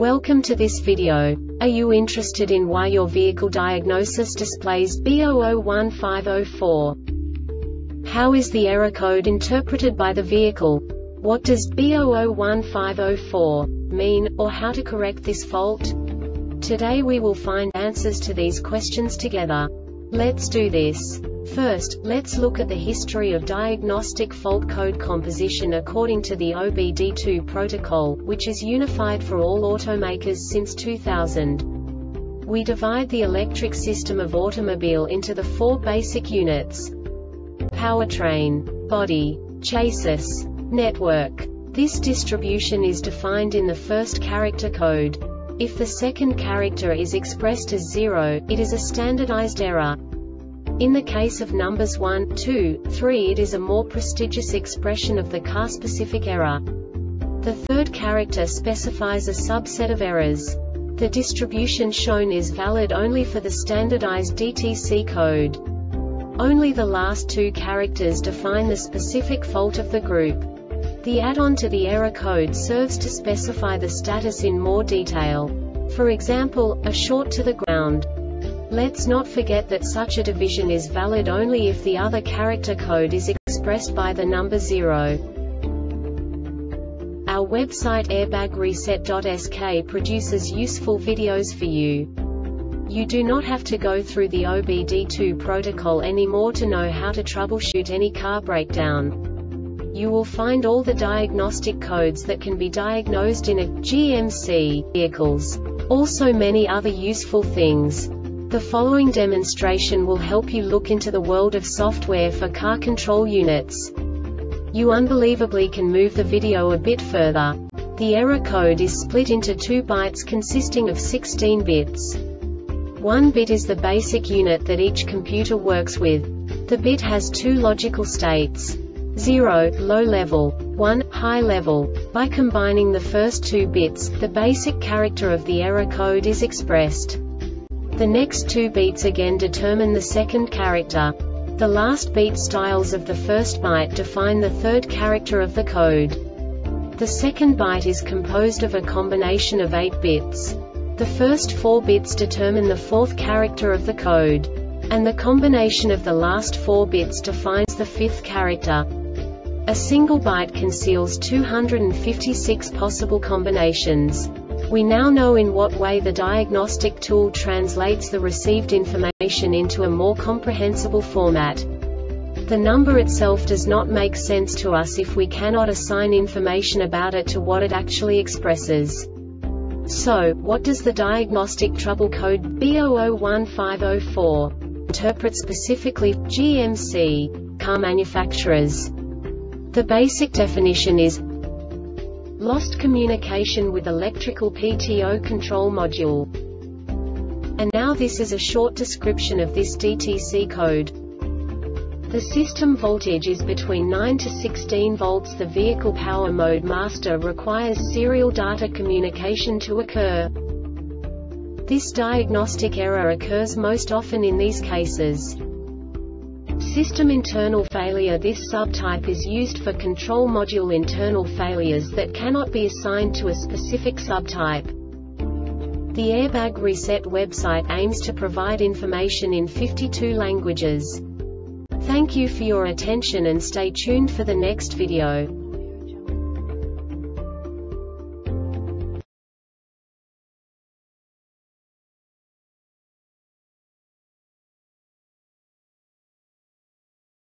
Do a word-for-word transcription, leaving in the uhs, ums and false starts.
Welcome to this video. Are you interested in why your vehicle diagnosis displays B zero zero one five zero four? How is the error code interpreted by the vehicle? What does B zero zero one five zero four mean, or how to correct this fault? Today we will find answers to these questions together. Let's do this. First, let's look at the history of diagnostic fault code composition according to the O B D two protocol, which is unified for all automakers since two thousand. We divide the electric system of automobile into the four basic units: powertrain, body, chassis, network. This distribution is defined in the first character code. If the second character is expressed as zero, it is a standardized error. In the case of numbers one, two, three, it is a more prestigious expression of the car-specific error. The third character specifies a subset of errors. The distribution shown is valid only for the standardized D T C code. Only the last two characters define the specific fault of the group. The add-on to the error code serves to specify the status in more detail. For example, a short to the ground. Let's not forget that such a division is valid only if the other character code is expressed by the number zero. Our website airbag reset dot S K produces useful videos for you. You do not have to go through the O B D two protocol anymore to know how to troubleshoot any car breakdown. You will find all the diagnostic codes that can be diagnosed in a G M C vehicles. Also many other useful things. The following demonstration will help you look into the world of software for car control units. You unbelievably can move the video a bit further. The error code is split into two bytes consisting of sixteen bits. One bit is the basic unit that each computer works with. The bit has two logical states: zero, low level, one, high level. By combining the first two bits, the basic character of the error code is expressed. The next two beats again determine the second character. The last beat styles of the first byte define the third character of the code. The second byte is composed of a combination of eight bits. The first four bits determine the fourth character of the code. And the combination of the last four bits defines the fifth character. A single byte conceals two hundred fifty-six possible combinations. We now know in what way the diagnostic tool translates the received information into a more comprehensible format. The number itself does not make sense to us if we cannot assign information about it to what it actually expresses. So, what does the diagnostic trouble code B zero zero one five zero four interpret specifically for G M C car manufacturers? The basic definition is lost communication with electrical P T O control module. And now this is a short description of this D T C code. The system voltage is between nine to sixteen volts. The vehicle power mode master requires serial data communication to occur. This diagnostic error occurs most often in these cases: system internal failure. This subtype is used for control module internal failures that cannot be assigned to a specific subtype. The Airbag Reset website aims to provide information in fifty-two languages. Thank you for your attention and stay tuned for the next video.